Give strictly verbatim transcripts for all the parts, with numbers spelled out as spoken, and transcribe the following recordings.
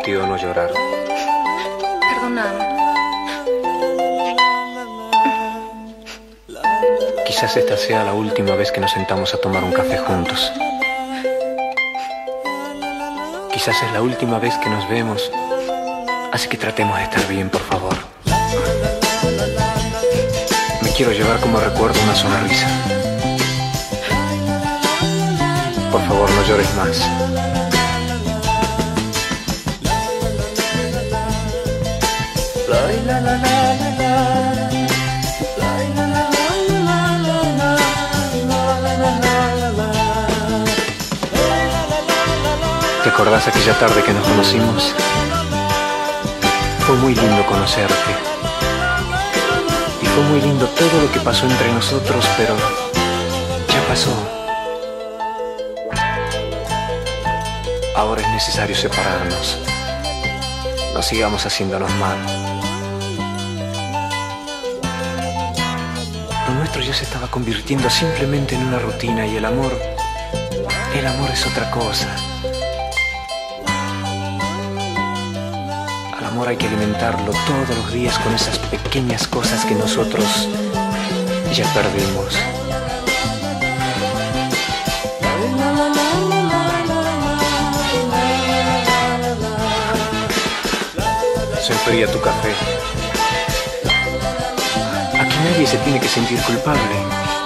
prometido no llorar. Perdóname. Quizás esta sea la última vez que nos sentamos a tomar un café juntos. Quizás es la última vez que nos vemos. Así que tratemos de estar bien, por favor. Me quiero llevar como recuerdo una sonrisa. Por favor, no llores más. La, la, la, la, la. ¿Te acordás aquella tarde que nos conocimos? Fue muy lindo conocerte. Y fue muy lindo todo lo que pasó entre nosotros, pero ya pasó. Ahora es necesario separarnos. No sigamos haciéndonos mal. Lo nuestro ya se estaba convirtiendo simplemente en una rutina y el amor, el amor es otra cosa. Al amor hay que alimentarlo todos los días con esas pequeñas cosas que nosotros ya perdimos. Se enfría tu café. Aquí nadie se tiene que sentir culpable.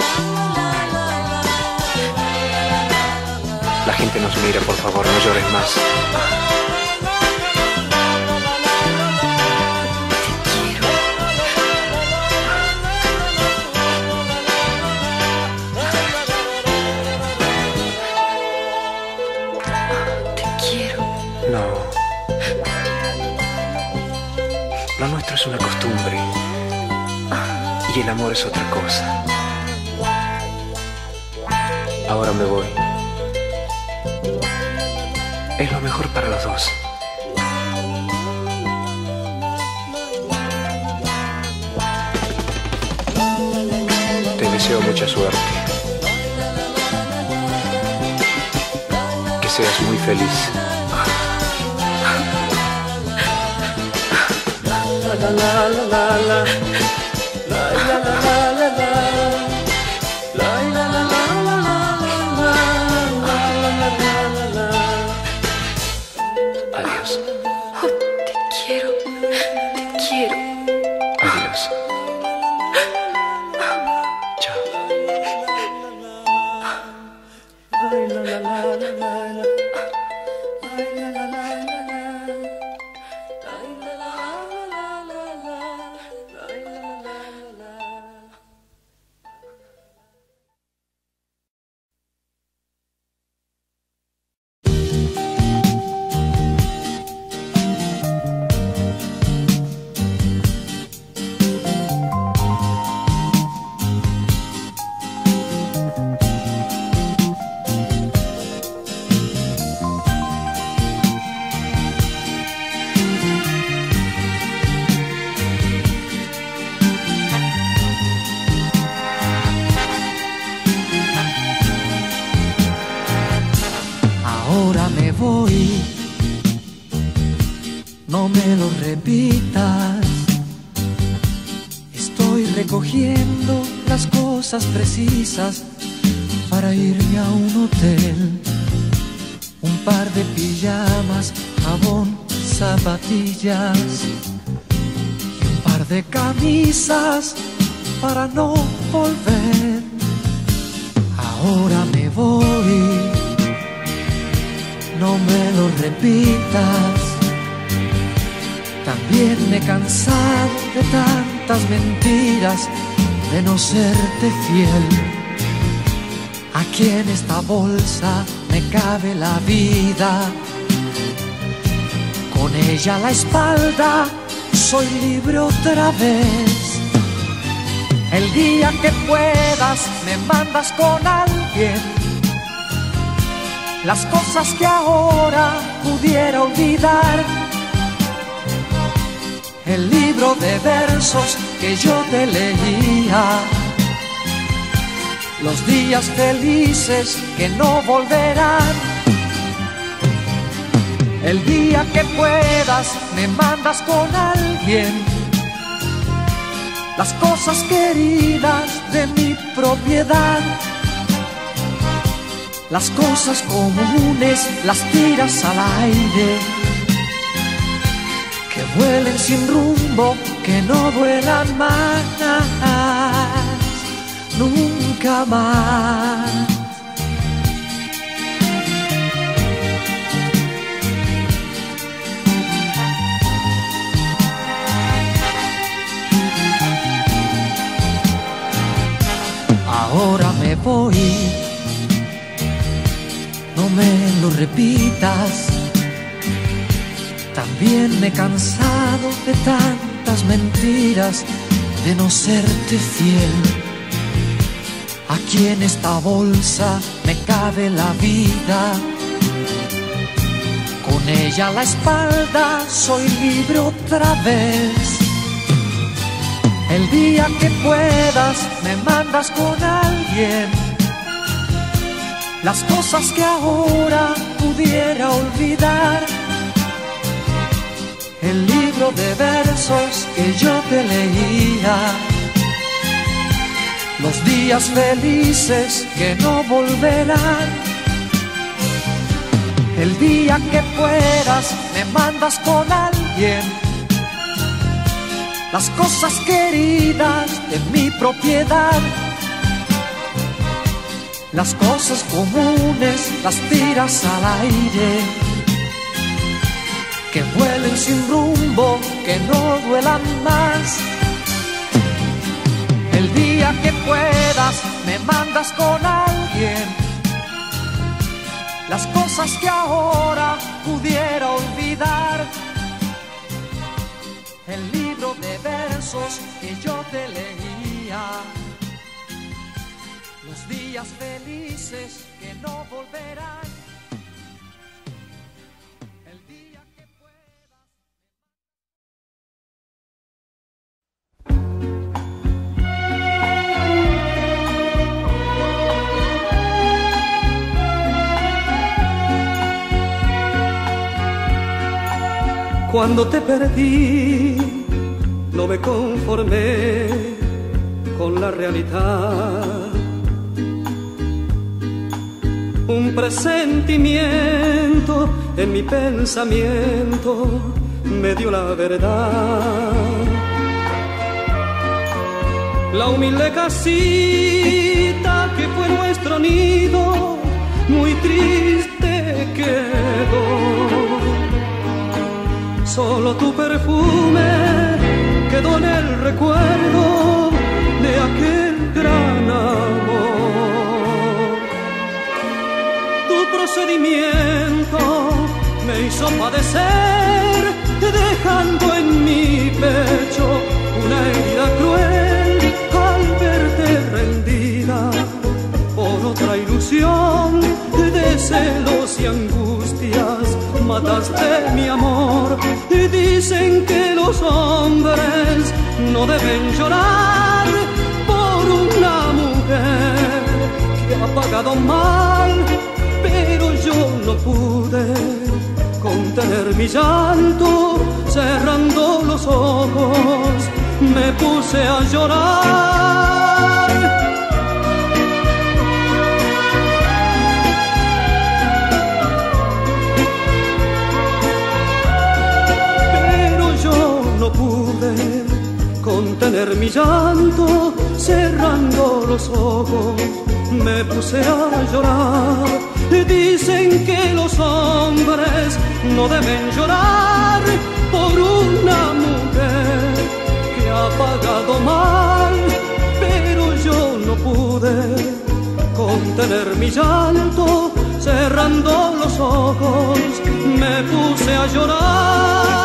La gente nos mira, por favor, no llores más. Te quiero. No. Lo nuestro es una costumbre. Y el amor es otra cosa. Ahora me voy. Es lo mejor para los dos. Te deseo mucha suerte. Que seas muy feliz. La, la, la, la, la. La, la, la, la, la, la. La, la, la, la, la, la. La, la, la, la, la. Adiós. Oh, te quiero. Te quiero. Adiós. Chao. Ahora me voy, no me lo repitas. Estoy recogiendo las cosas precisas para irme a un hotel. Un par de pijamas, jabón, zapatillas y un par de camisas para no volver. Ahora me voy, no me lo repitas. También me he cansado de tantas mentiras, de no serte fiel. Aquí en esta bolsa me cabe la vida, con ella a la espalda soy libre otra vez. El día que puedas me mandas con alguien las cosas que ahora pudiera olvidar. El libro de versos que yo te leía, los días felices que no volverán. El día que puedas me mandas con alguien las cosas queridas de mi propiedad. Las cosas comunes las tiras al aire, que vuelen sin rumbo, que no vuelan más, nunca más. Ahora me voy, no me lo repitas. También me he cansado de tantas mentiras, de no serte fiel. Aquí en esta bolsa me cabe la vida, con ella a la espalda soy libre otra vez. El día que puedas me mandas con alguien las cosas que ahora pudiera olvidar. El libro de versos que yo te leía, los días felices que no volverán. El día que puedas me mandas con alguien las cosas queridas de mi propiedad. Las cosas comunes las tiras al aire, que vuelen sin rumbo, que no duelan más. El día que puedas me mandas con alguien las cosas que ahora pudiera olvidar. El libro de versos que yo te leía, los días felices que no volverán. El día que puedas. Cuando te perdí, no me conformé con la realidad. Un presentimiento en mi pensamiento me dio la verdad. La humilde casita que fue nuestro nido, muy triste quedó. Solo tu perfume quedó en el recuerdo de aquel gran amor. Tu procedimiento me hizo padecer, dejando en mi pecho una herida cruel al verte rendida por otra ilusión de celos y angustias. Mataste mi amor y dicen que los hombres no deben llorar por una mujer que ha pagado mal, pero yo no pude contener mi llanto. Cerrando los ojos me puse a llorar. No pude contener mi llanto, cerrando los ojos me puse a llorar. Dicen que los hombres no deben llorar por una mujer que ha pagado mal, pero yo no pude contener mi llanto, cerrando los ojos me puse a llorar.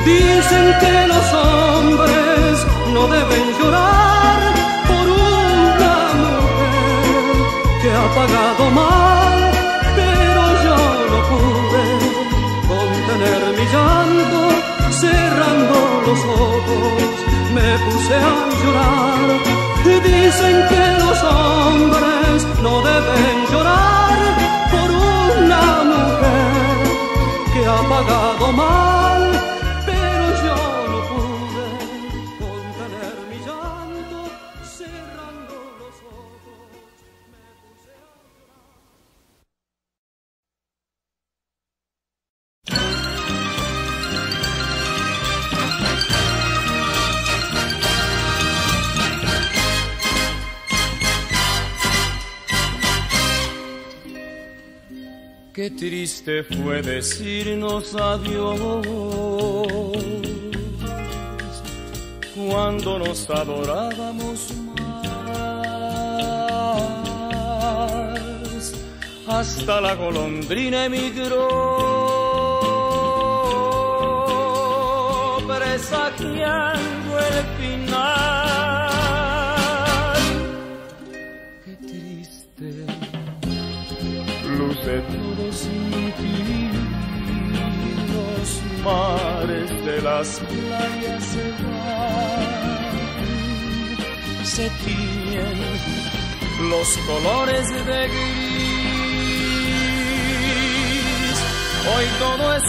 Dicen que los hombres no deben llorar por pagado mal, pero yo no pude contener mi llanto. Cerrando los ojos me puse a llorar. Dicen que los hombres no deben llorar por una mujer que ha pagado mal, pero yo no pude contener mi llanto. Cerrando los ojos me puse a llorar. Qué triste fue decirnos adiós cuando nos adorábamos más. Hasta la golondrina emigró, presagiando el final. Qué triste luce todo sin ti, los mares de las playas se van, se tiñen los colores de gris, hoy todo es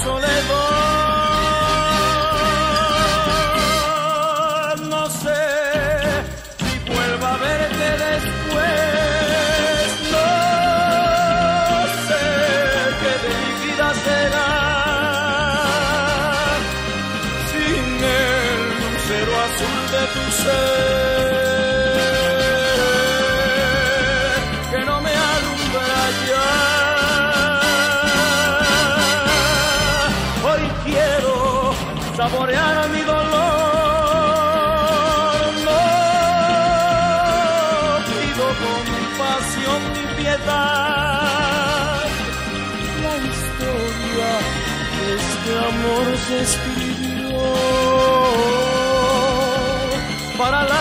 soledad. No sé si vuelva a verte después, no será sin el lucero azul de tu ser que no me alumbra ya. Hoy quiero saborear mi dolor, no pido compasión ni piedad. Este amor se escribió para la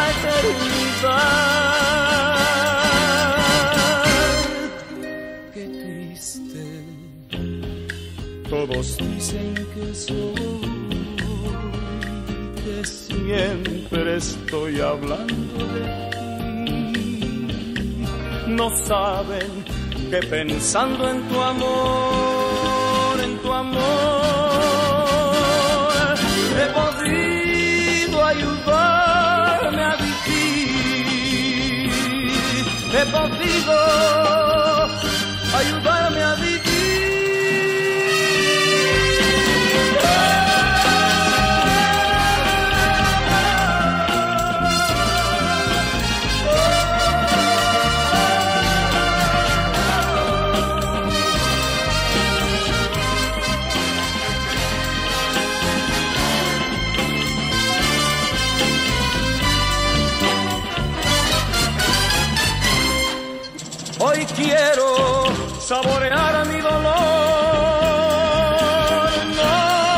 eternidad. Qué triste, todos dicen que soy, que siempre estoy hablando de ti. No saben que pensando en tu amor, en tu amor, he podido ayudarme a vivir, he podido ayudarme a vivir. Hoy quiero saborear mi dolor, no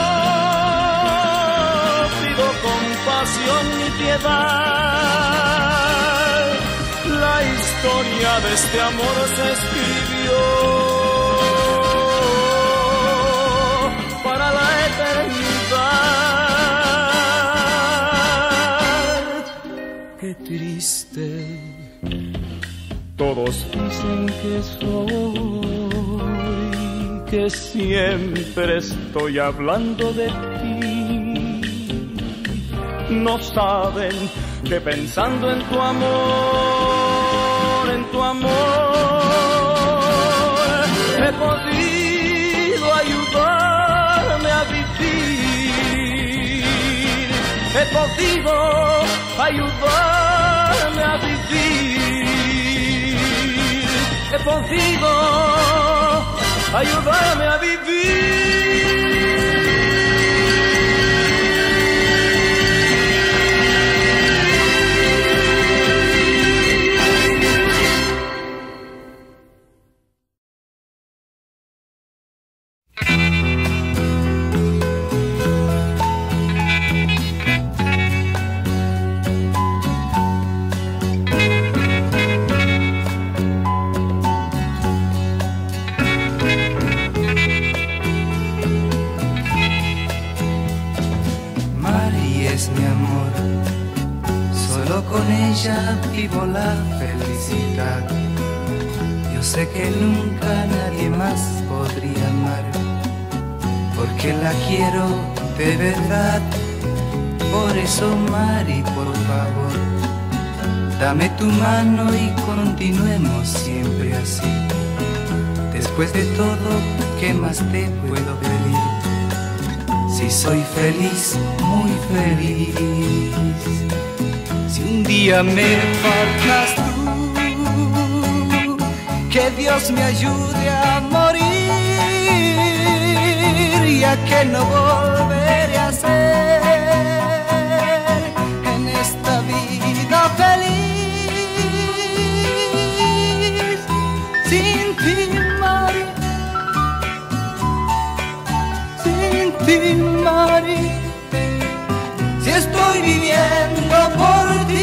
pido compasión ni piedad. La historia de este amor se escribió para la eternidad. Qué triste, todos dicen que soy, que siempre estoy hablando de ti. No saben que pensando en tu amor, en tu amor, he podido ayudarme a vivir, he podido ayudarme a vivir, he podido ayudarme a vivir. ella vivo la felicidad. Yo sé que nunca nadie más podría amar, porque la quiero de verdad. Por eso, Mari, por favor, dame tu mano y continuemos siempre así. Después de todo, ¿qué más te puedo pedir? Si soy feliz, muy feliz. Si un día me faltas tú, que Dios me ayude a morir, ya que no volveré a ser en esta vida feliz. Sin ti, Mari, sin ti, Mari, si estoy viviendo por ti.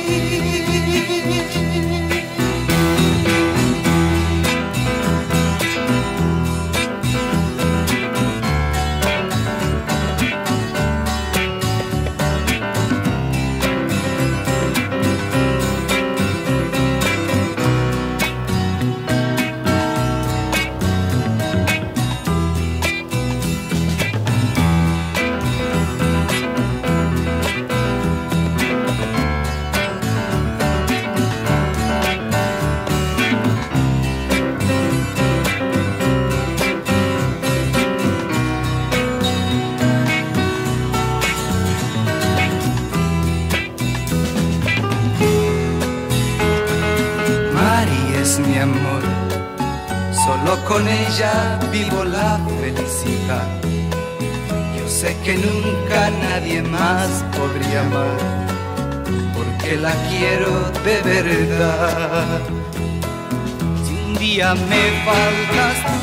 Mi amor, solo con ella vivo la felicidad. Yo sé que nunca nadie más podría amar, porque la quiero de verdad. Si un día me faltas tú,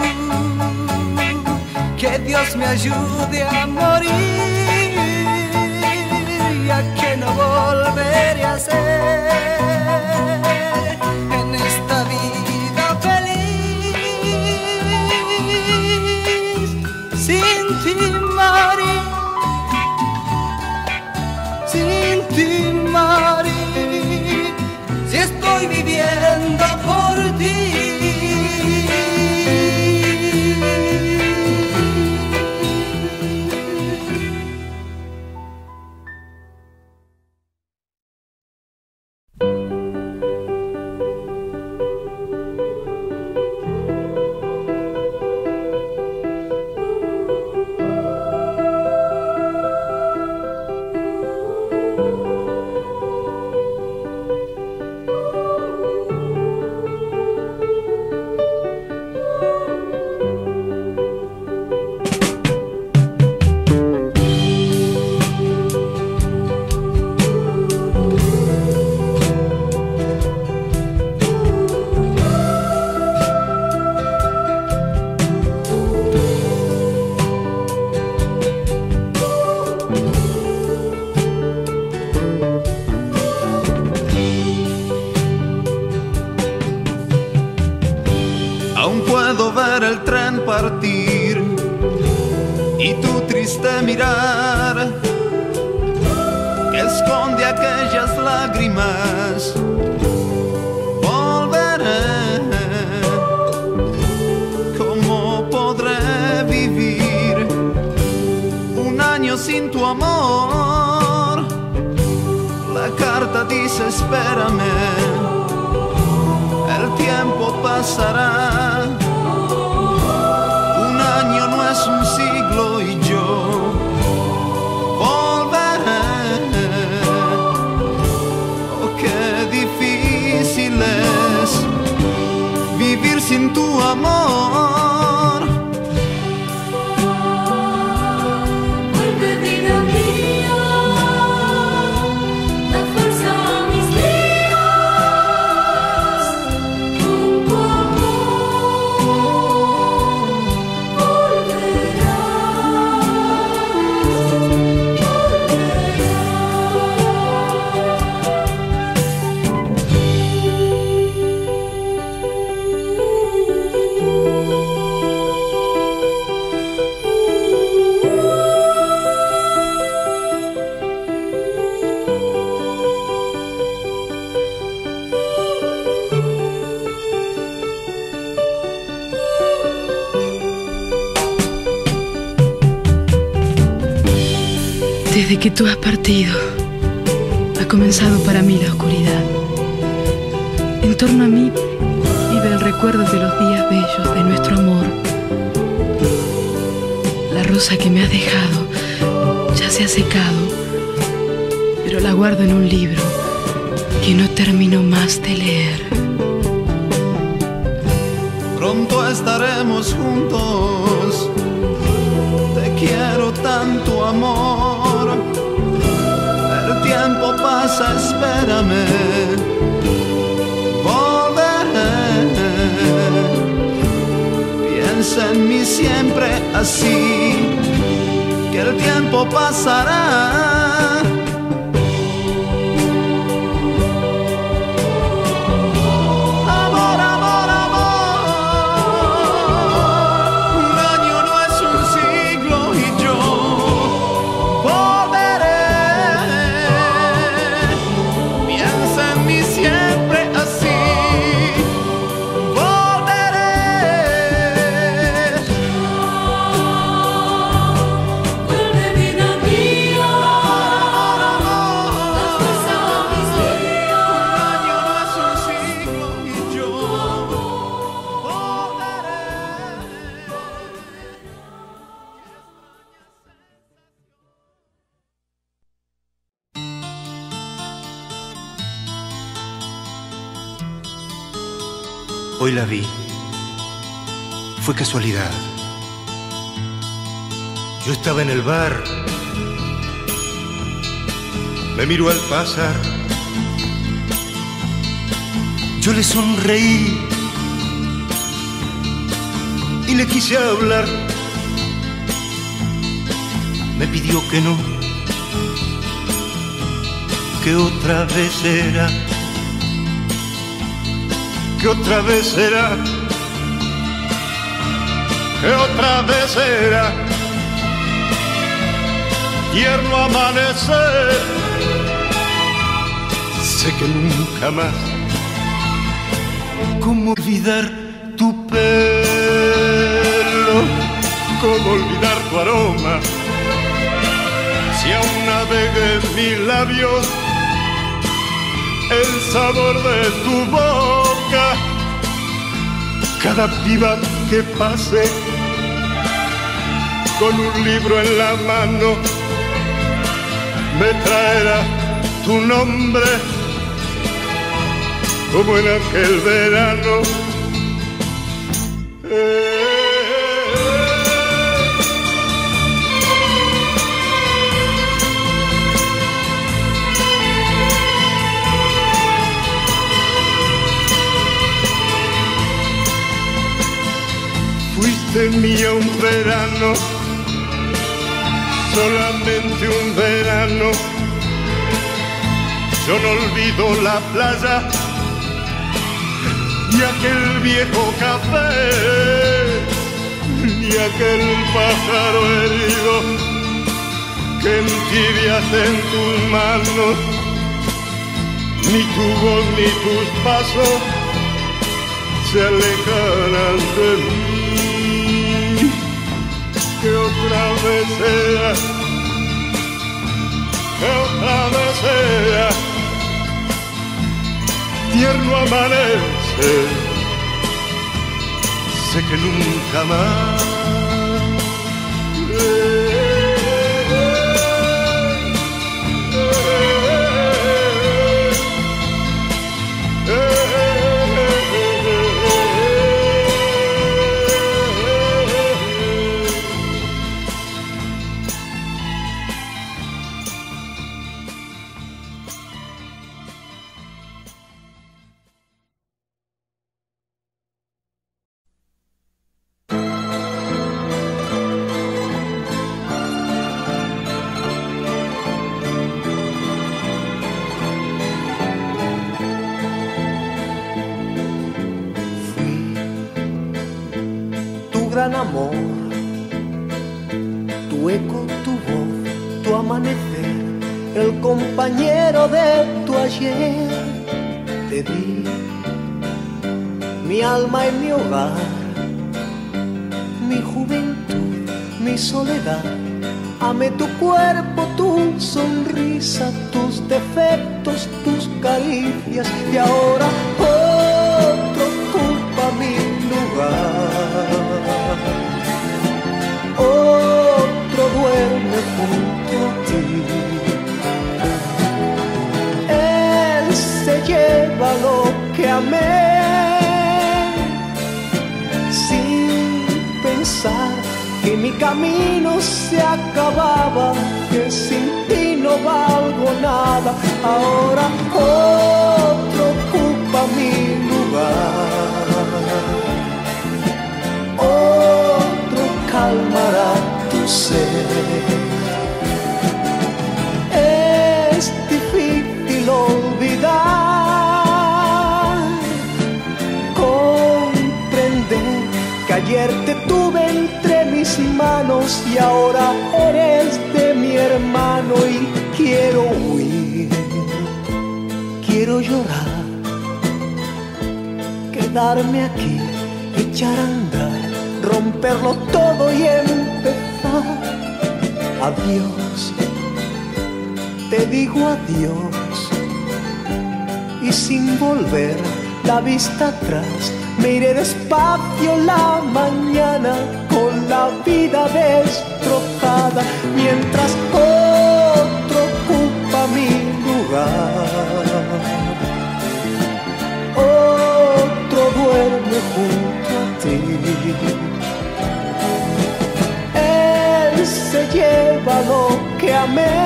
que Dios me ayude a morir, ya que no volveré a ser esta vida feliz. Sin ti, Mari, sin ti, Mari, si estoy viviendo por ti. El tren partir y tu triste mirar que esconde aquellas lágrimas. Volveré, ¿cómo podré vivir un año sin tu amor? La carta dice espérame, el tiempo pasará. Un siglo y yo volveré. Oh, qué difícil es vivir sin tu amor. Vuelve, vida mía, da fuerza a mis días, con tu amor. Desde que tú has partido, ha comenzado para mí la oscuridad. En torno a mí vive el recuerdo de los días bellos de nuestro amor. La rosa que me has dejado ya se ha secado, pero la guardo en un libro que no termino más de leer. Pronto estaremos juntos, te quiero tanto, amor. El tiempo pasa, espérame, volveré. Piensa en mí siempre así, que el tiempo pasará. Amor, amor, amor, un año no es un siglo y yo volveré. Piensa en mí siempre así, volveré. Vuelve vida mía, Amor, la fuerza de mis días. un año no es un siglo y yo volveré. Hoy la vi. Fue casualidad. Yo estaba en el bar. Me miró al pasar. Yo le sonreí y le quise hablar. Me pidió que no, que otra vez será, que otra vez será, que otra vez será. Tierno amanecer, sé que nunca más. ¿Cómo olvidar tu pelo? ¿Cómo olvidar tu aroma? Si aún navega en mis labios el sabor de tu boca. Cada piba que pase con un libro en la mano me traerá tu nombre, como en aquel verano. Eh, Fuiste mía un verano, solamente un verano. Yo no olvido la playa y aquel viejo café, ni aquel pájaro herido que entibiaste en tus manos, ni tu voz ni tus pasos se alejarán de mí. Que otra vez sea, que otra vez sea, tierno amanecer, sé que nunca más. Gran amor, tu eco, tu voz, tu amanecer, el compañero de tu ayer. Te di mi alma y mi hogar, mi juventud, mi soledad, Amé tu cuerpo, tu sonrisa, tus defectos, tus caricias, y ahora otro ocupa mi lugar. Otro duerme junto a ti. Él se lleva lo que amé, sin pensar que mi camino se acababa, que sin ti no valgo nada. Ahora otro ocupa mi lugar, otro calmará tu sed. Es difícil olvidar, comprender que ayer te tuve entre mis manos y ahora eres de mi hermano. Y quiero huir, quiero llorar, quedarme aquí, echar a andar, romperlo todo y empezar. Adiós, te digo adiós, y sin volver la vista atrás, me iré despacio la mañana con la vida destrozada, mientras otro ocupa mi lugar, otro duerme junto a ti. Él se lleva lo que amé,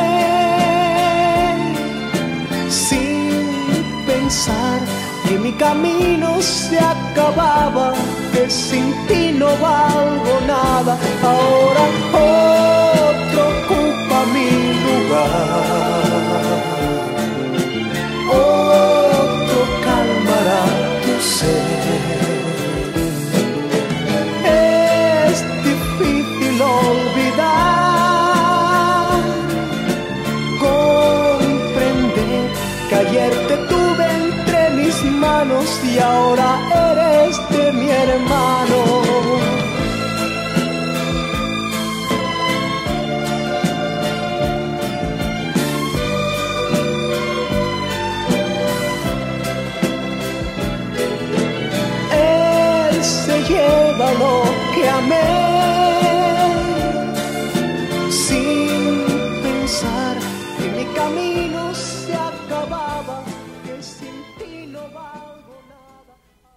sin pensar que mi camino se acababa, que sin ti no valgo nada. Ahora otro ocupa mi lugar, otro calmará tu sed. Es difícil olvidar, comprender que ayer te tuve entre mis manos y ahora eres de mi hermano. Él se lleva lo que amé, sin pensar que mi camino se acababa, que sin ti no valgo nada.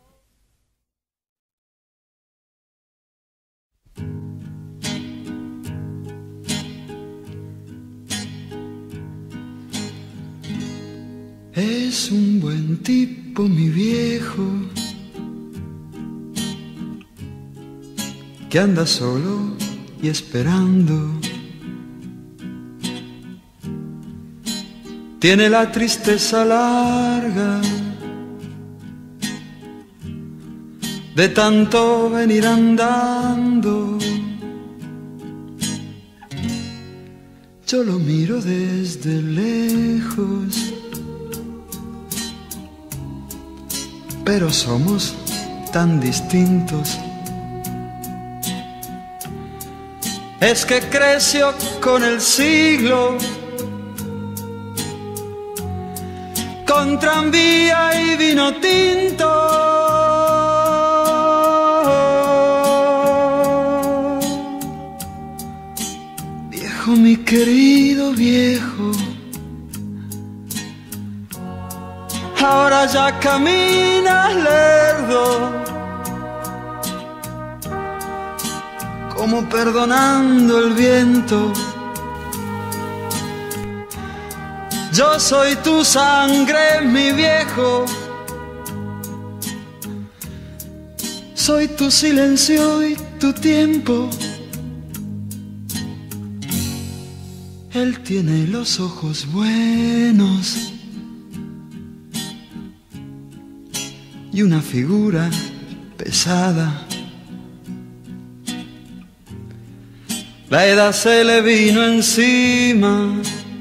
Es un buen tipo mi viejo, que anda solo y esperando. Tiene la tristeza larga de tanto venir andando. Yo lo miro desde lejos, pero somos tan distintos. Es que creció con el siglo, con tranvía y vino tinto. Viejo, mi querido viejo, ahora ya caminas lerdo, como perdonando el viento. Yo soy tu sangre, mi viejo, soy tu silencio y tu tiempo. Él tiene los ojos buenos y una figura pesada. La edad se le vino encima,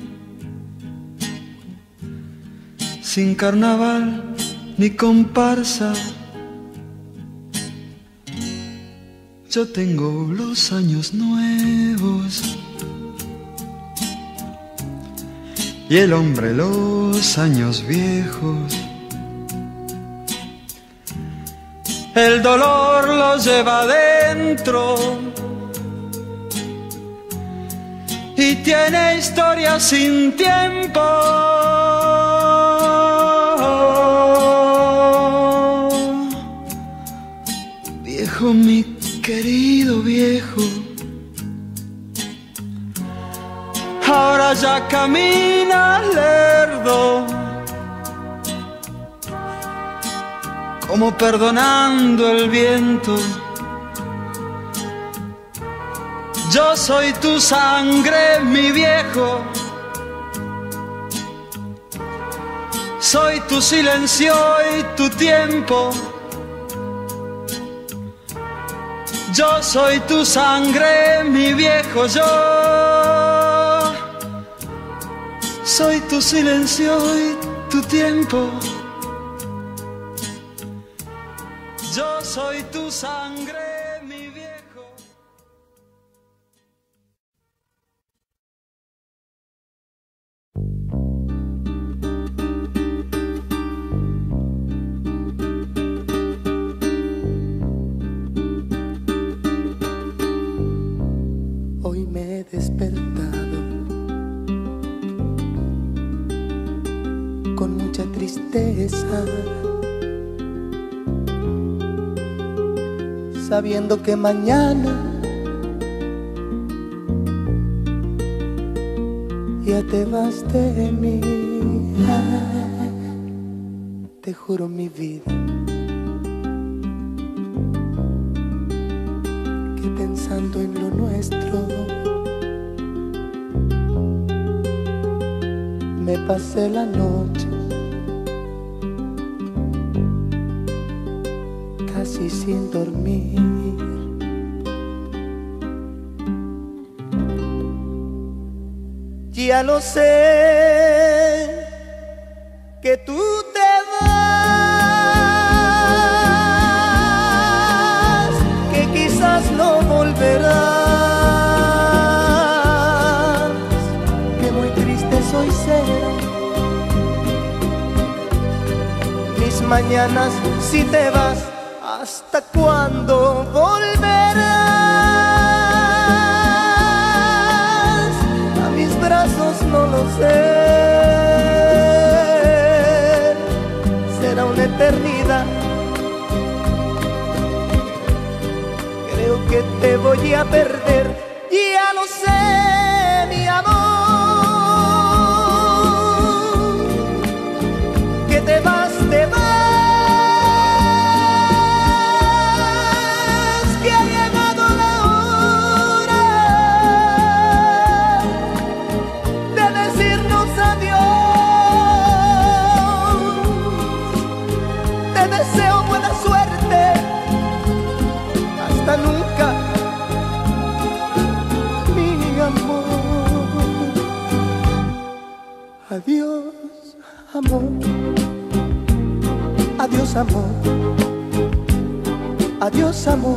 sin carnaval ni comparsa. Yo tengo los años nuevos y el hombre los años viejos. El dolor lo lleva adentro y tiene historia sin tiempo. Viejo, mi querido viejo, ahora ya caminas lerdo, como perdonando el viento. Yo soy tu sangre, mi viejo, soy tu silencio y tu tiempo. Yo soy tu sangre, mi viejo, yo soy tu silencio y tu tiempo. Yo soy tu sangre, mi viejo. Hoy me he despertado con mucha tristeza, sabiendo que mañana ya te vas de mí. Te juro mi vida que pensando en lo nuestro me pasé la noche casi sin dormir. Ya lo sé que tú te vas, que quizás no volverás, que muy triste soy ser mis mañanas si te vas. ¿Hasta cuándo volverás a mis brazos? No lo sé. Será una eternidad. Creo que te voy a perder. Ya lo sé, mi amor, que te vas, te vas. Adiós, amor, adiós, amor, adiós, amor.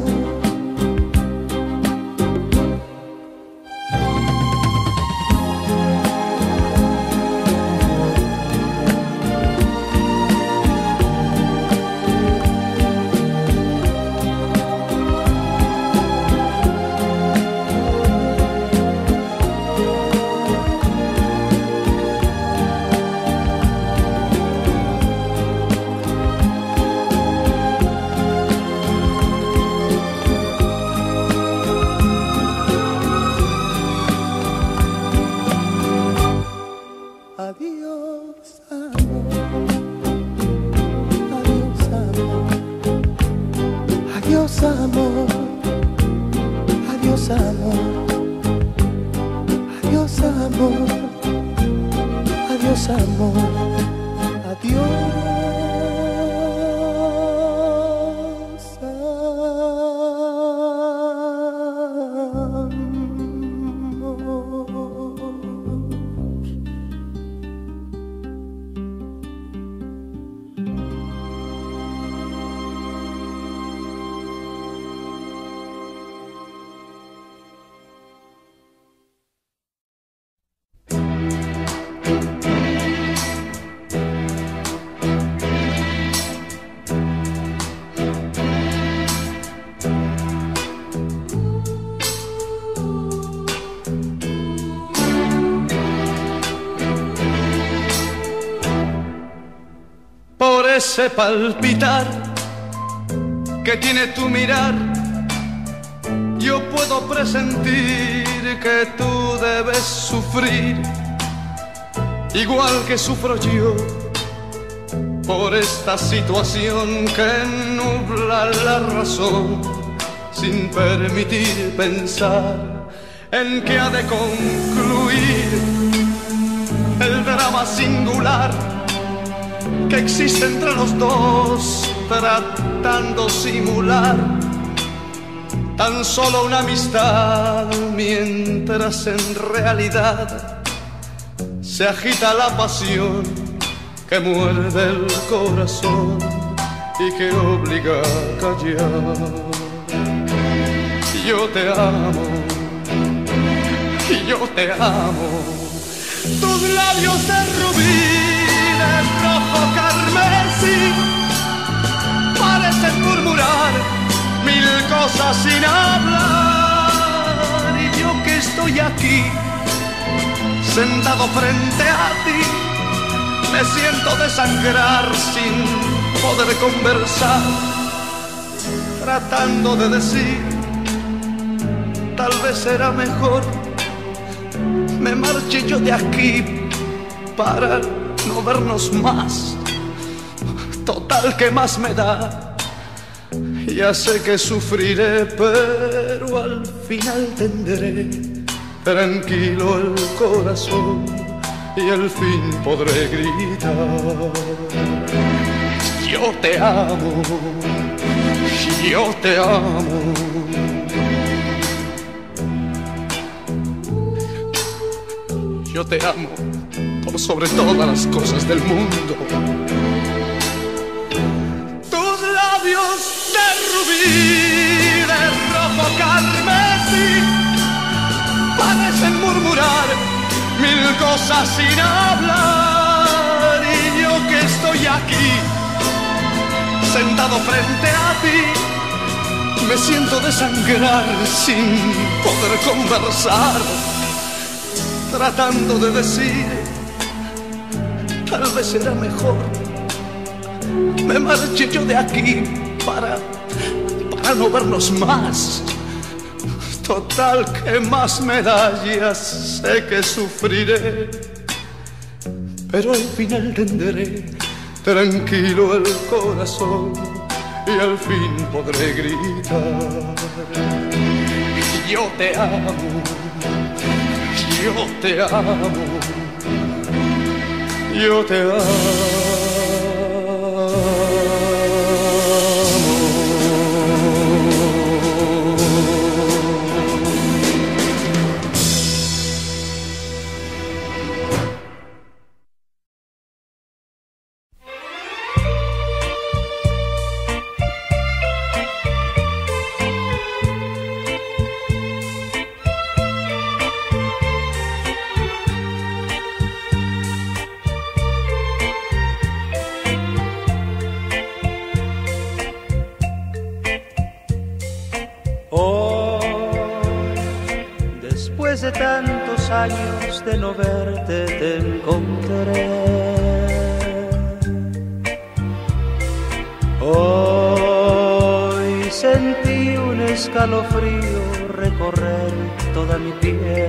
ese palpitar que tiene tu mirar, yo puedo presentir que tú debes sufrir, igual que sufro yo, por esta situación que nubla la razón, sin permitir pensar en que ha de concluir el drama singular que existe entre los dos, tratando simular tan solo una amistad, mientras en realidad se agita la pasión que muerde el corazón y que obliga a callar. Yo te amo, y yo te amo. Tus labios de rubí, de rojo carmesí, parecen murmurar mil cosas sin hablar. Y yo que estoy aquí, sentado frente a ti, me siento desangrar sin poder conversar, tratando de decir, tal vez será mejor me marche yo de aquí para no vernos más. Total, ¿qué más me da? Ya sé que sufriré, pero al final tendré tranquilo el corazón y al fin podré gritar: yo te amo, yo te amo. Yo te amo por sobre todas las cosas del mundo. Tus labios de rubí, de rojo carmesí, parecen murmurar mil cosas sin hablar. Y yo que estoy aquí, sentado frente a ti, me siento desangrar sin poder conversar, tratando de decir, tal vez será mejor me marche yo de aquí para, para no vernos más. Total, ¿qué más me da? Ya sé que sufriré, pero al final tendré tranquilo el corazón y al fin podré gritar: yo te amo, yo te amo, yo te amo. De tantos años de no verte te encontré. Hoy sentí un escalofrío recorrer toda mi piel.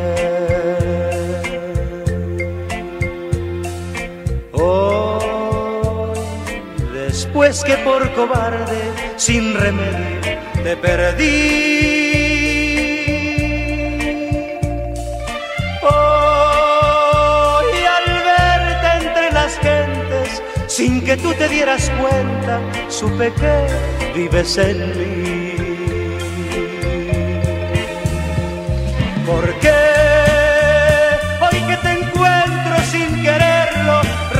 Hoy, después que por cobarde sin remedio te perdí, sin que tú te dieras cuenta, supe que vives en mí. Porque hoy que te encuentro sin quererlo,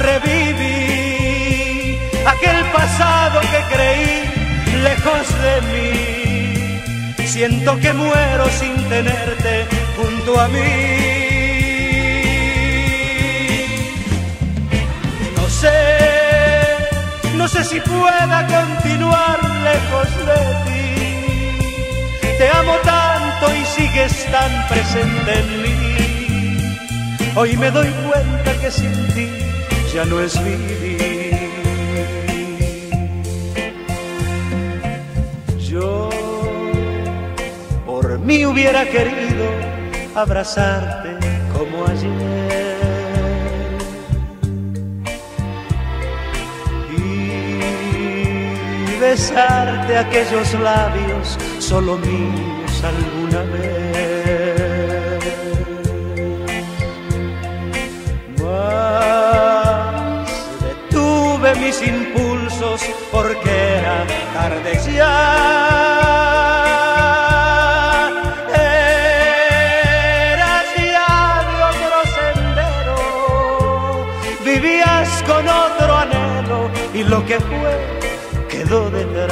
reviví aquel pasado que creí lejos de mí. Siento que muero sin tenerte junto a mí. No sé, no sé si pueda continuar lejos de ti. Te amo tanto y sigues tan presente en mí. Hoy me doy cuenta que sin ti ya no es vivir. mí hubiera querido abrazarte como ayer y besarte aquellos labios solo míos alguna vez. Mas detuve mis impulsos porque era tarde ya. Con otro anhelo y lo que fue quedó detrás.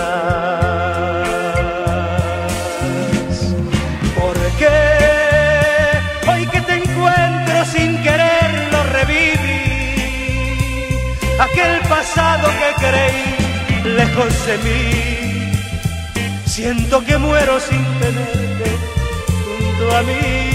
Porque hoy que te encuentro sin quererlo reviví aquel pasado que creí lejos de mí. Siento que muero sin tenerte junto a mí.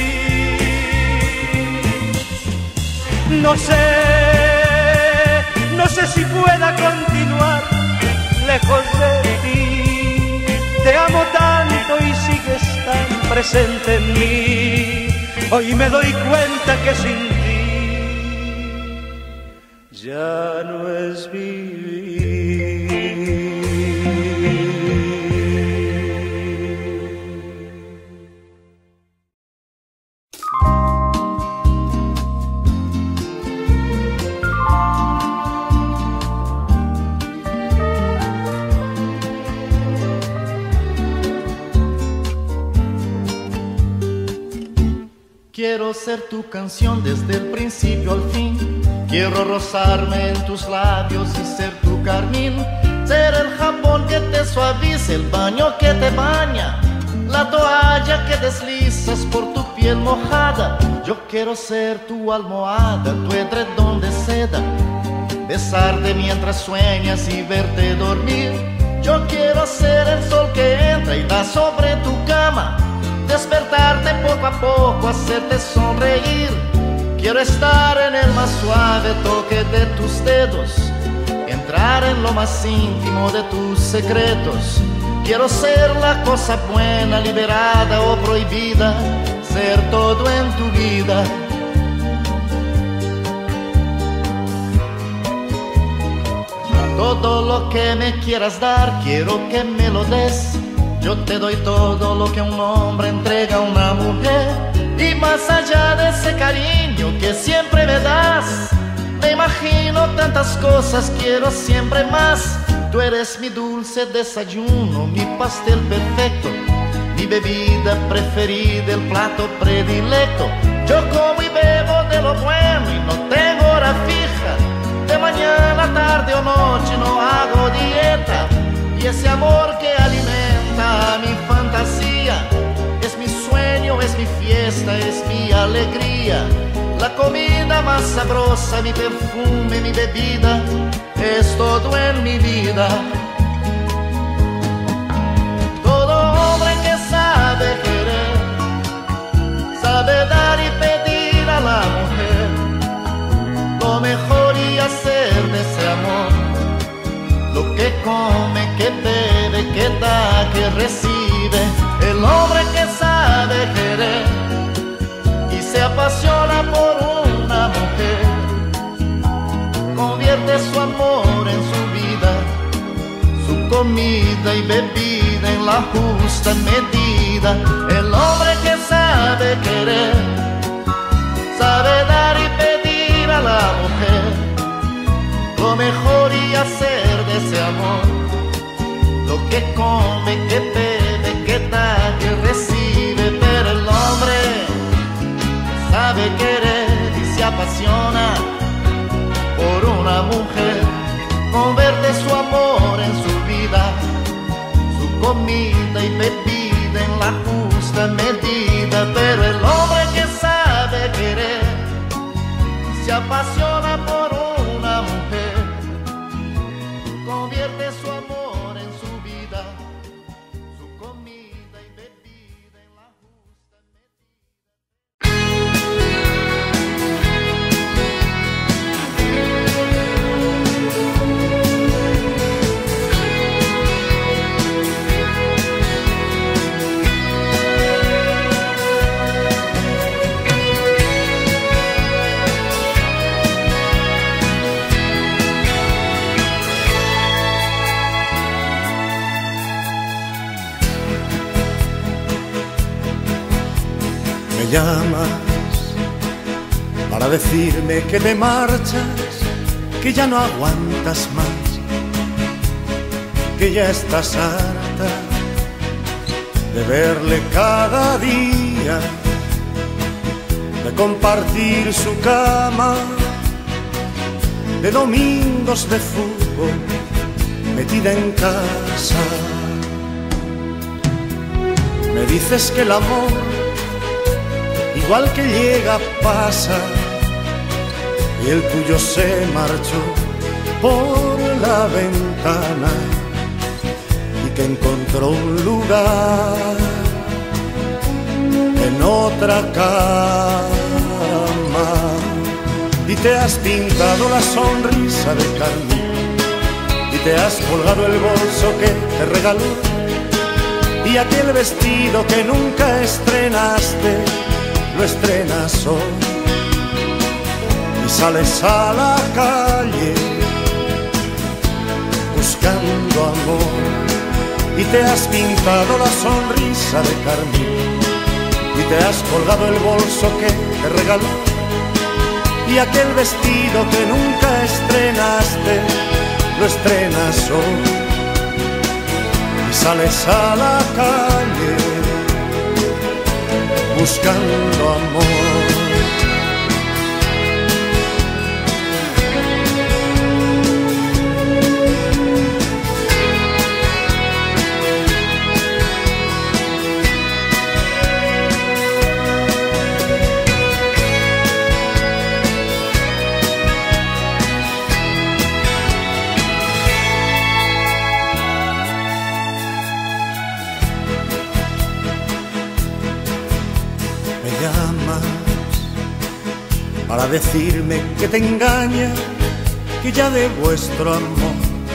No sé No sé si pueda continuar lejos de ti. Te amo tanto y sigues tan presente en mí. Hoy me doy cuenta que sin ti ya no es vivir. Quiero ser tu canción desde el principio al fin. Quiero rozarme en tus labios y ser tu carmín. Ser el jabón que te suaviza, el baño que te baña, la toalla que deslizas por tu piel mojada. Yo quiero ser tu almohada, tu edredón de seda, besarte mientras sueñas y verte dormir. Yo quiero ser el sol que entra y va sobre tu cama, despertarte poco a poco, hacerte sonreír. Quiero estar en el más suave toque de tus dedos, entrar en lo más íntimo de tus secretos. Quiero ser la cosa buena, liberada o prohibida, ser todo en tu vida. Todo lo que me quieras dar, quiero que me lo des. Yo te doy todo lo que un hombre entrega a una mujer. Y más allá de ese cariño que siempre me das, me imagino tantas cosas, quiero siempre más. Tú eres mi dulce desayuno, mi pastel perfecto, mi bebida preferida, el plato predilecto. Yo como y bebo de lo bueno y no tengo hora fija. De mañana, tarde o noche no hago dieta. Y ese amor que alimenta mi fantasía es mi sueño, es mi fiesta, es mi alegría. La comida más sabrosa, mi perfume, mi bebida, es todo en mi vida. Todo hombre que sabe querer, sabe dar y pedir a la mujer lo mejor y hacer de ese amor lo que come, que bebe, que da, que recibe. El hombre que sabe querer y se apasiona por una mujer, convierte su amor en su vida, su comida y bebida en la justa medida. El hombre que sabe querer, sabe dar y pedir a la mujer lo mejor y hacer de ese amor lo que come, que bebe, que da, que recibe. Pero el hombre sabe querer y se apasiona por una mujer, convierte su amor en su vida, su comida y bebida en la justa medida. Pero el hombre que sabe querer se apasiona por una mujer, convierte su amor en su vida, su comida y bebida en la justa medida. Me llamas para decirme que te marchas, que ya no aguantas más, que ya estás harta de verle cada día, de compartir su cama, de domingos de fútbol metida en casa. Me dices que el amor, igual que llega, pasa, y el tuyo se marchó por la ventana y que encontró un lugar en otra cama. Y te has pintado la sonrisa de carmín y te has colgado el bolso que te regaló y aquel vestido que nunca estrenaste lo estrenas hoy. Y sales a la calle buscando amor y te has pintado la sonrisa de carmín y te has colgado el bolso que te regaló y aquel vestido que nunca estrenaste lo estrenas hoy. Y sales a la calle buscando amor. Para decirme que te engaña, que ya de vuestro amor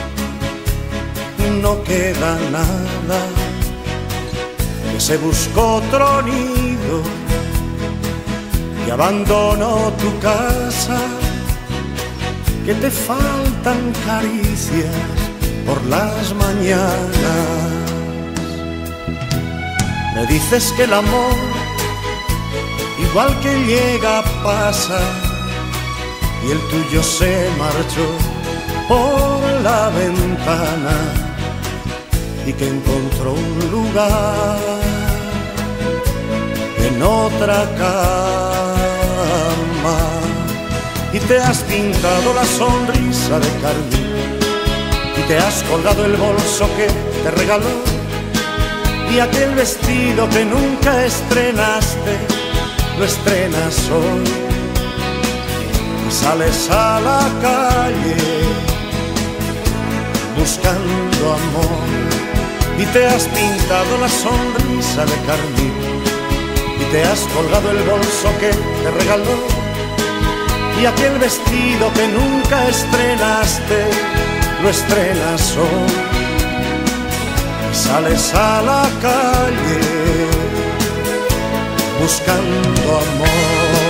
no queda nada, que se buscó otro nido y abandonó tu casa, que te faltan caricias por las mañanas. Me dices que el amor, igual que llega, pasa, y el tuyo se marchó por la ventana y que encontró un lugar en otra cama. Y te has pintado la sonrisa de carmín y te has colgado el bolso que te regaló y aquel vestido que nunca estrenaste lo estrenas hoy. Y sales a la calle buscando amor y te has pintado la sonrisa de carmín y te has colgado el bolso que te regaló y aquel vestido que nunca estrenaste lo estrenas hoy. Y sales a la calle buscando amor.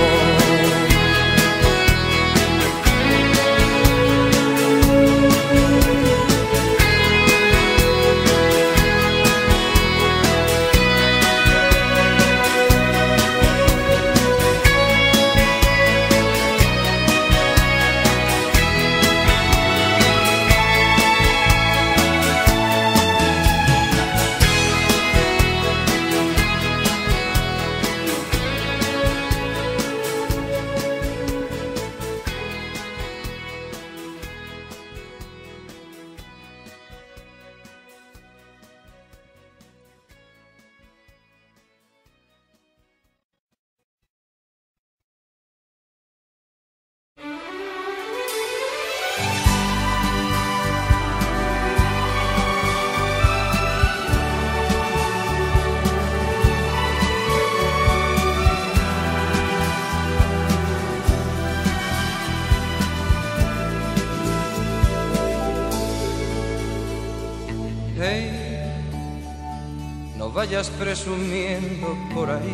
Vayas presumiendo por ahí,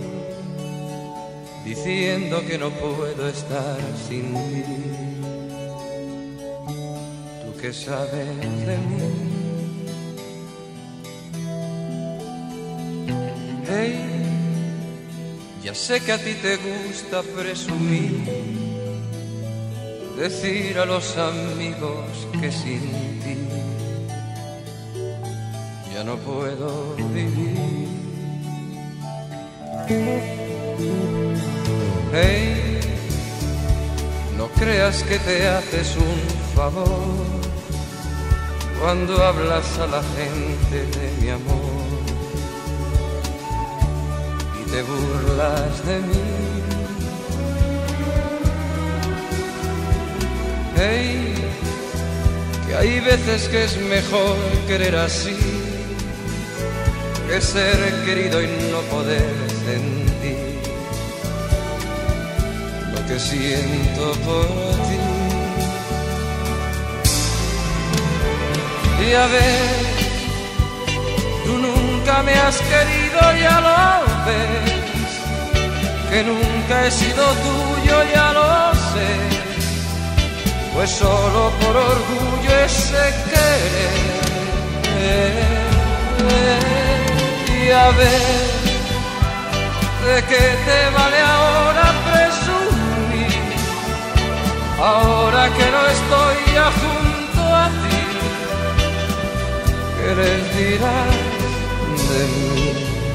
diciendo que no puedo estar sin ti. Tú que sabes de mí. Hey, Ya sé que a ti te gusta presumir, decir a los amigos que sin ti ya no puedo vivir. Hey, no creas que te haces un favor cuando hablas a la gente de mi amor y te burlas de mí. Hey, que hay veces que es mejor querer así que ser querido y no poder sentir lo que siento por ti. Y a ver, tú nunca me has querido, ya lo ves, que nunca he sido tuyo, ya lo sé, pues solo por orgullo ese querer. Y a ver, ¿de qué te vale ahora presumir? Ahora que no estoy ya junto a ti, ¿qué les dirás de mí?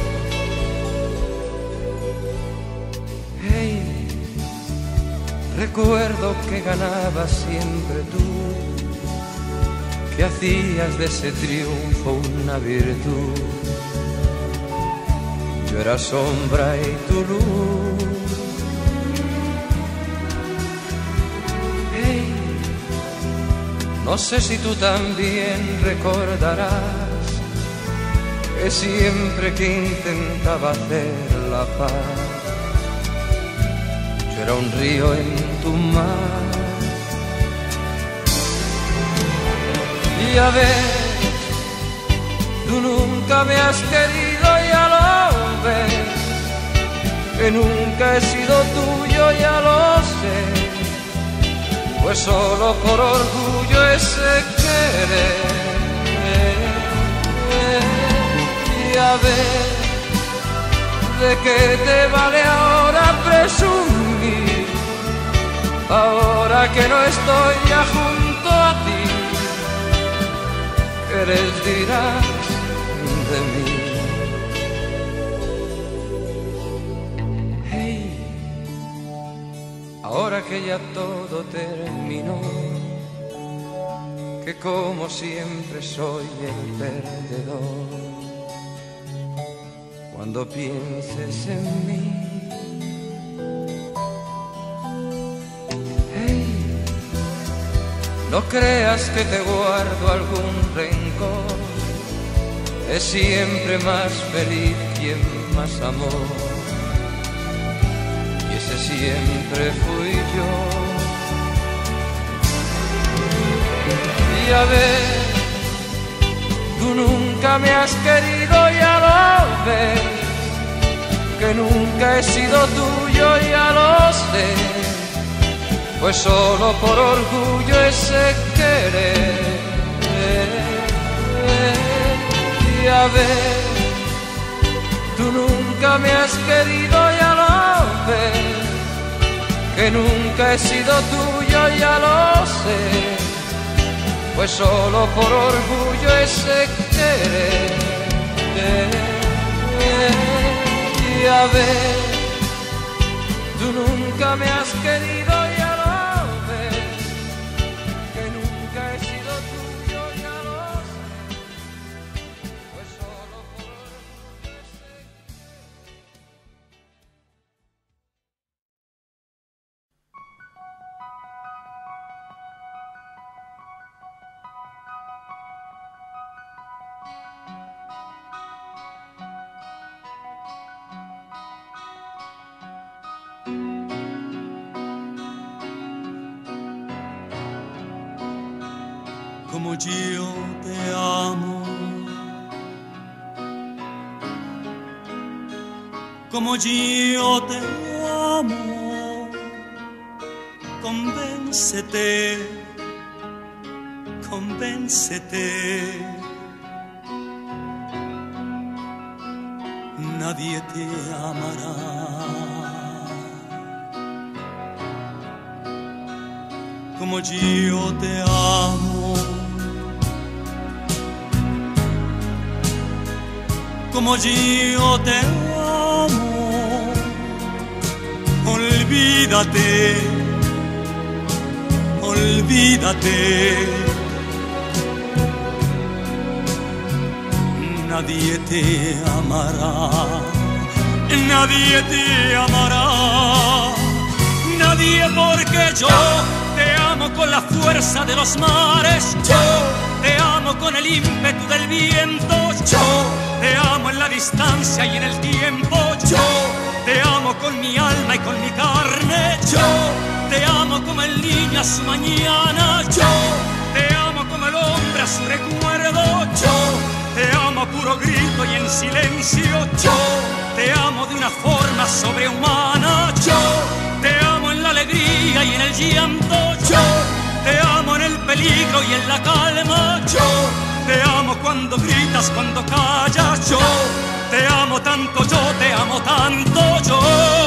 Hey, recuerdo que ganabas siempre tú, que hacías de ese triunfo una virtud. Yo era sombra y tu luz. Hey, no sé si tú también recordarás que siempre que intentaba hacer la paz, yo era un río en tu mar. Y a ver, tú nunca me has querido, ya lo ves, que nunca he sido tuyo, ya lo sé, pues solo por orgullo ese querer. Y a ver, ¿de qué te vale ahora presumir? Ahora que no estoy ya junto a ti, ¿qué les dirás de mí? Hey, ahora que ya todo terminó, que como siempre soy el perdedor, cuando pienses en mí, hey, no creas que te guardo algún rencor, es siempre más feliz quien más amó, y ese siempre fui yo. Y a ver, tú nunca me has querido, ya lo ves, que nunca he sido tuyo, ya lo sé, pues solo por orgullo ese querer. Y a ver, tú nunca me has querido, ya lo ves, que nunca he sido tuyo, ya lo sé, pues solo por orgullo ese querer. Y a ver, tú nunca me has querido, ya lo ves, que nunca he sido tuyo, ya lo sé, pues solo por orgullo ese como yo te amo, como yo te amo, convéncete, convéncete. nadie te amará. Como yo te amo, como yo te amo, olvídate, olvídate. Nadie te amará, nadie te amará, nadie, porque yo te amo con la fuerza de los mares, yo te amo con el ímpetu del viento, yo te amo en la distancia y en el tiempo, yo te amo con mi alma y con mi carne, yo te amo como el niño a su mañana, yo te amo como el hombre a su recuerdo, yo te amo a puro grito y en silencio, yo te amo de una forma sobrehumana, yo te amo en la alegría y en el llanto, yo te amo en el peligro y en la calma, yo te amo cuando gritas, cuando callas, yo te amo tanto, yo te amo tanto, yo.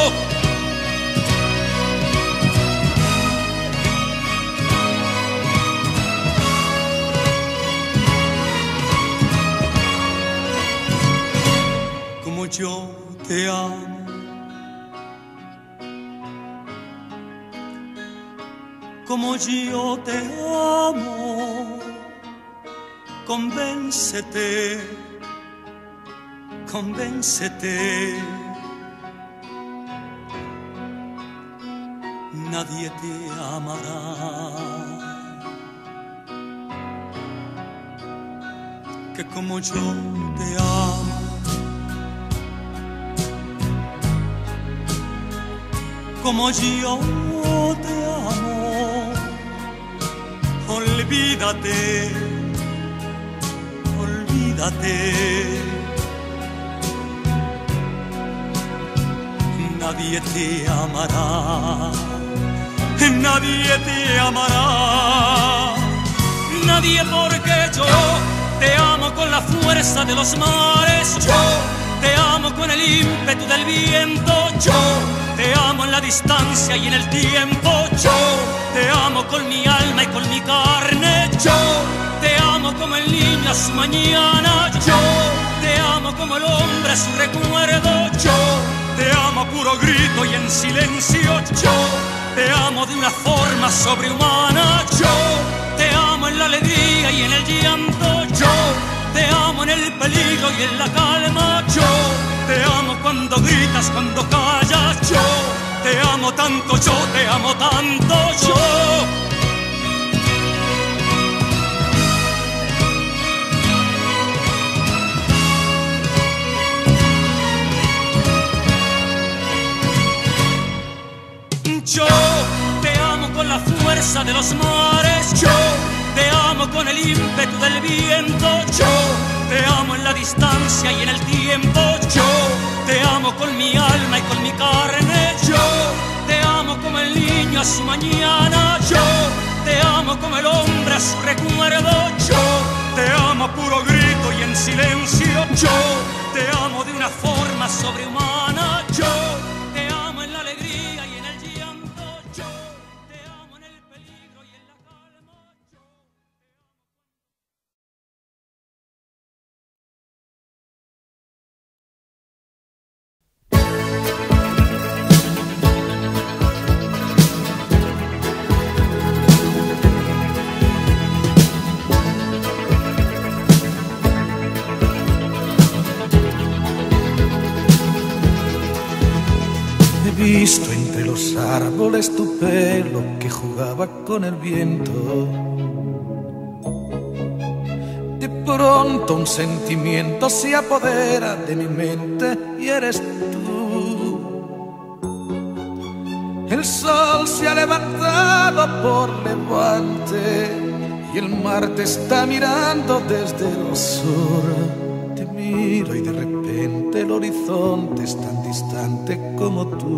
Como yo te amo, como yo te amo, convéncete, convéncete. Nadie te amará. Que como yo te amo, como yo te amo, olvídate, olvídate. Nadie te amará, nadie te amará, nadie, porque yo te amo con la fuerza de los mares, yo te amo con el ímpetu del viento, yo te amo en la distancia y en el tiempo, yo te amo con mi alma y con mi carne, yo te amo como el niño a su mañana, yo te amo como el hombre a su recuerdo, yo te amo a puro grito y en silencio, yo te amo de una forma sobrehumana, yo te amo en la alegría y en el llanto, yo te amo en el peligro y en la calma, yo te amo cuando gritas, cuando callas, yo te amo tanto, yo te amo tanto, yo. Yo te amo con la fuerza de los mares, yo te amo con el ímpetu del viento, yo te amo en la distancia y en el tiempo, yo te amo con mi alma y con mi carne, yo te amo como el niño a su mañana, yo te amo como el hombre a su recuerdo, yo te amo a puro grito y en silencio, yo te amo de una forma sobrehumana, yo te amo en la alegría y en el llanto, yo te amo en el peligro y en la calma, yo. He visto entre los árboles tu pelo que jugaba con el viento. De pronto un sentimiento se apodera de mi mente y eres tú. El sol se ha levantado por levante y el mar te está mirando desde el sur. Te miro y de repente el horizonte es tan distante como tú.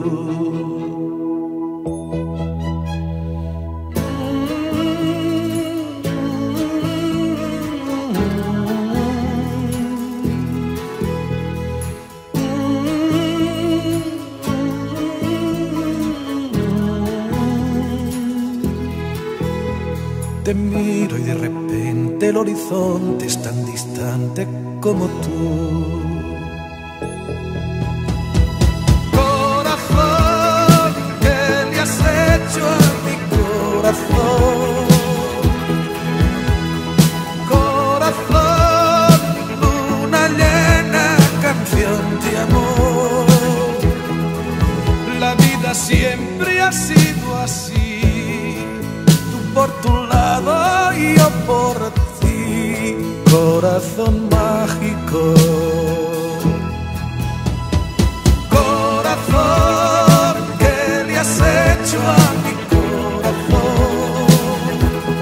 el horizonte es tan distante como tú. Corazón, ¿qué le has hecho a mi corazón? Corazón, luna llena, canción de amor. La vida siempre ha sido así, tú por tu lado y yo por ti, Corazón mágico. Corazón, ¿qué le has hecho a mi corazón?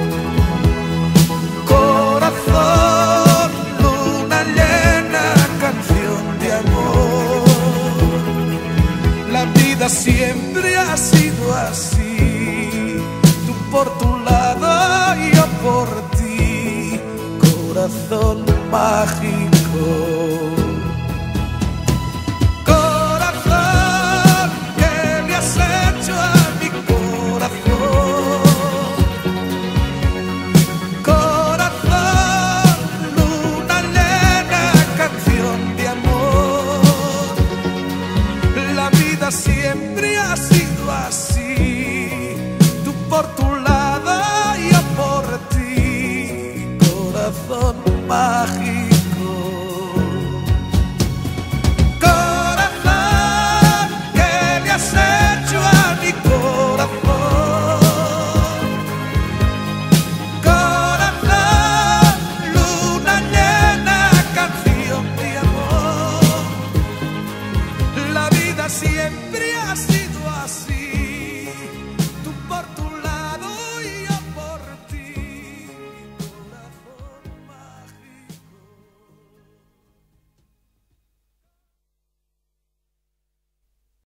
Corazón, luna llena, canción de amor. La vida siempre ha sido así, tú por tu lado y yo por ti, Corazón mágico. Corazón, ¿qué le has hecho a mi corazón? Corazón, luna llena, canción de amor. La vida siempre ha sido así, tú por tu lado y yo por ti, Corazón mágico. Corazón, ¿qué le has hecho a mi corazón? Corazón, luna llena, canción de amor. La vida siempre ha sido